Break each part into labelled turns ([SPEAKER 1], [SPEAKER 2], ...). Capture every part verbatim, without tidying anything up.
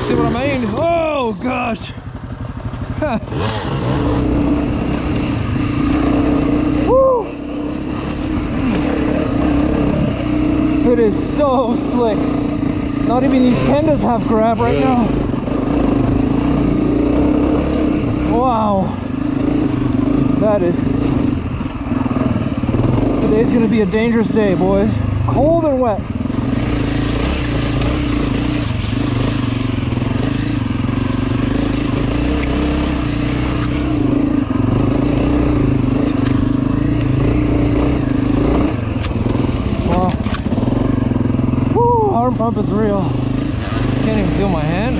[SPEAKER 1] See what I mean? Oh gosh. Woo. It is so slick. Not even these Kendas have grab right now. Wow. That is... Today's gonna be a dangerous day, boys. Cold and wet. Wow. Woo, arm pump is real. Can't even feel my hand.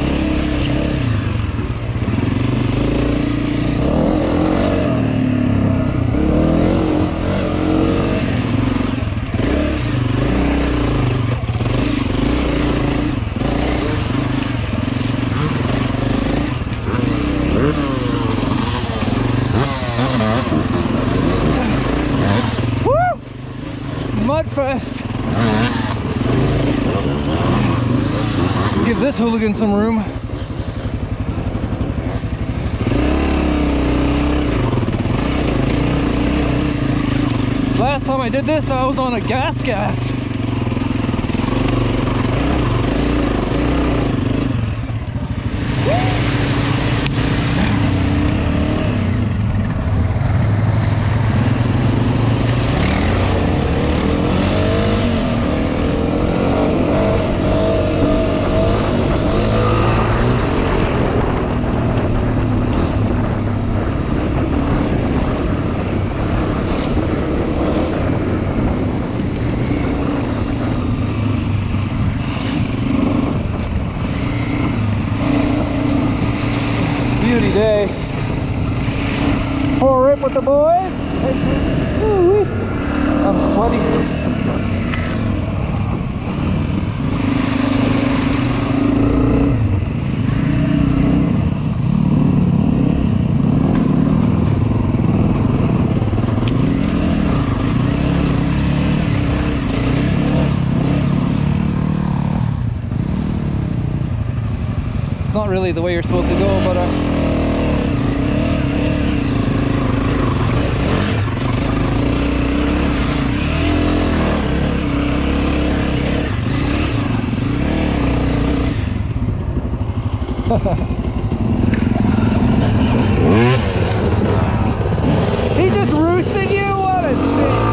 [SPEAKER 1] Mudfest. Give this hooligan some room. Last time I did this, I was on a gas gas. Beauty day. Full rip with the boys. Ooh-wee. I'm sweaty. It's not really the way you're supposed to go, but uh, he just roosted you? What a dick.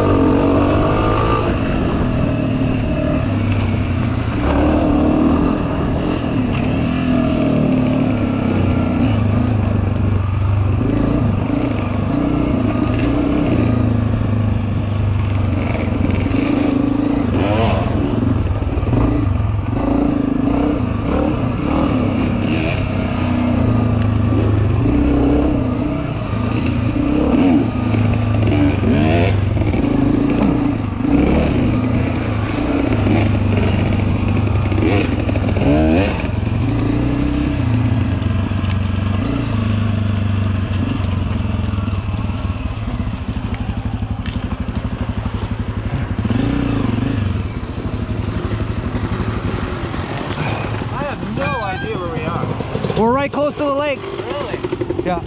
[SPEAKER 1] We're right close to the lake. Really? Yeah.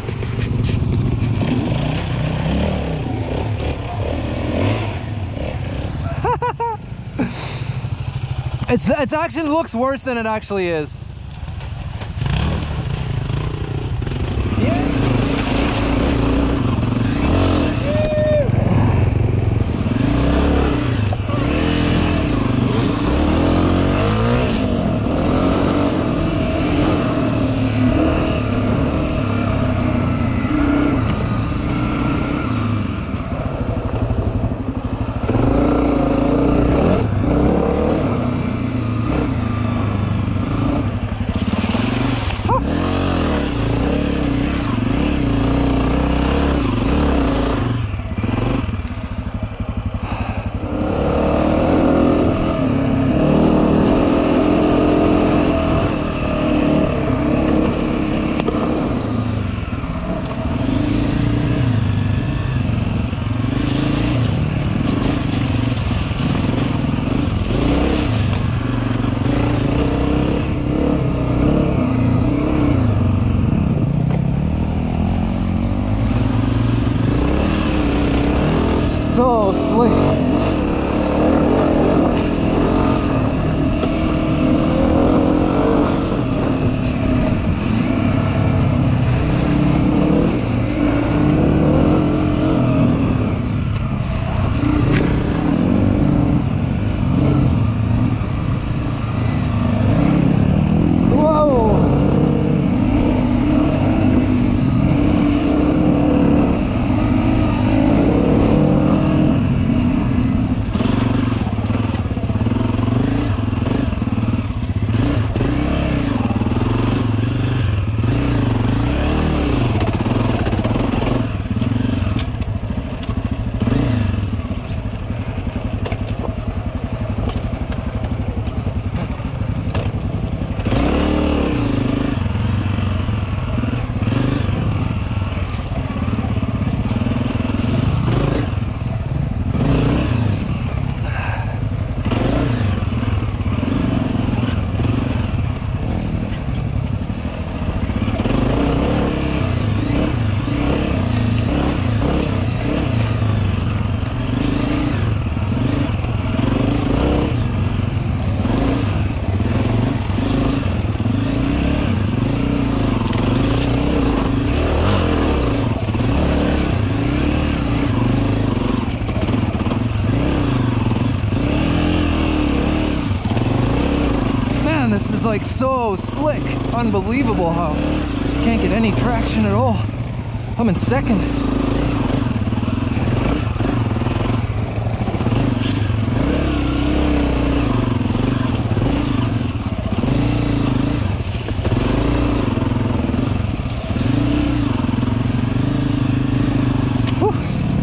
[SPEAKER 1] it's it's actually looks worse than it actually is. slick. This is like so slick. Unbelievable how you can't get any traction at all. I'm in second. Whew.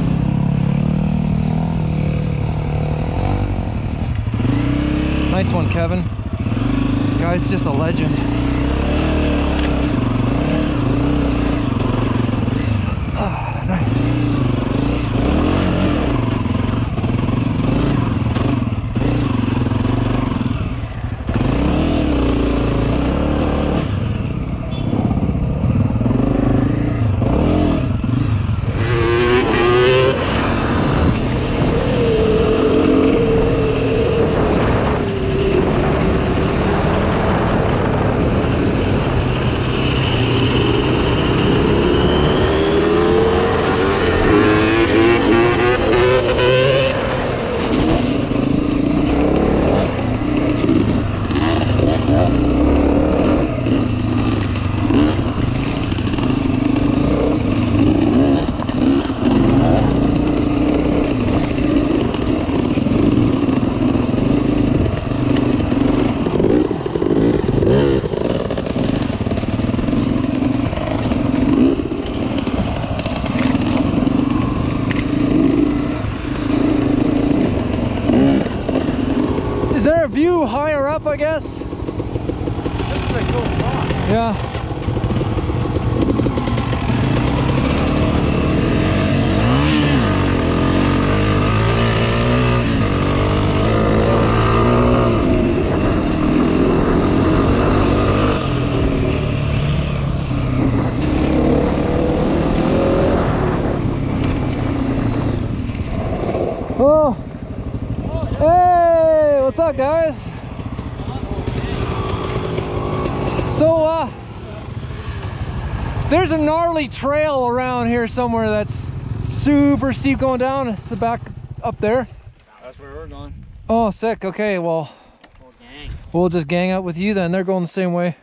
[SPEAKER 1] Nice one, Kevin. Guy's just a legend. Ah, nice. Is there a view higher up, I guess? Yeah. Oh. Hey, what's up, guys? So, uh, there's a gnarly trail around here somewhere that's super steep going down. It's the back up there.
[SPEAKER 2] That's where we're going.
[SPEAKER 1] Oh, sick. Okay, well,
[SPEAKER 2] We'll gang.
[SPEAKER 1] we'll just gang out with you then. They're going the same way.